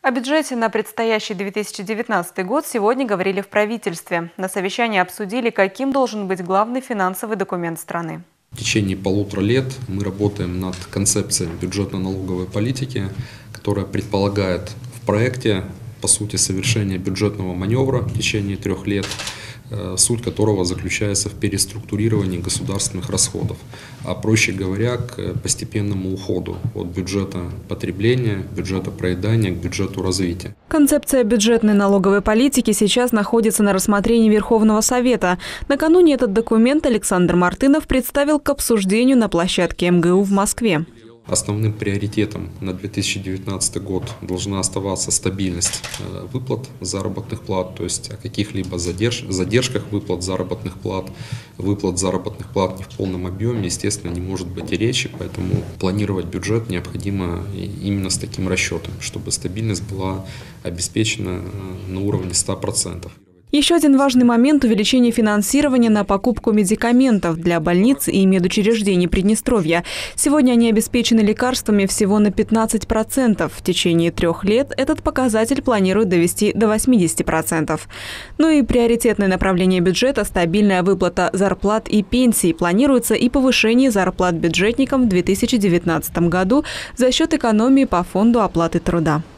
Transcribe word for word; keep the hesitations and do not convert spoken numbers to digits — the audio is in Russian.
О бюджете на предстоящий две тысячи девятнадцатый год сегодня говорили в правительстве. На совещании обсудили, каким должен быть главный финансовый документ страны. В течение полутора лет мы работаем над концепцией бюджетно-налоговой политики, которая предполагает в проекте, по сути, совершение бюджетного маневра в течение трех лет, суть которого заключается в переструктурировании государственных расходов, а проще говоря, к постепенному уходу от бюджета потребления, бюджета проедания к бюджету развития. Концепция бюджетной налоговой политики сейчас находится на рассмотрении Верховного Совета. Накануне этот документ Александр Мартынов представил к обсуждению на площадке эм гэ у в Москве. Основным приоритетом на две тысячи девятнадцатый год должна оставаться стабильность выплат заработных плат, то есть о каких-либо задерж... задержках выплат заработных плат, выплат заработных плат не в полном объеме, естественно, не может быть и речи, поэтому планировать бюджет необходимо именно с таким расчетом, чтобы стабильность была обеспечена на уровне ста процентов. Еще один важный момент – увеличение финансирования на покупку медикаментов для больниц и медучреждений Приднестровья. Сегодня они обеспечены лекарствами всего на пятнадцать процентов. В течение трех лет этот показатель планируют довести до восьмидесяти процентов. Ну и приоритетное направление бюджета – стабильная выплата зарплат и пенсий. Планируется и повышение зарплат бюджетникам в две тысячи девятнадцатом году за счет экономии по фонду оплаты труда.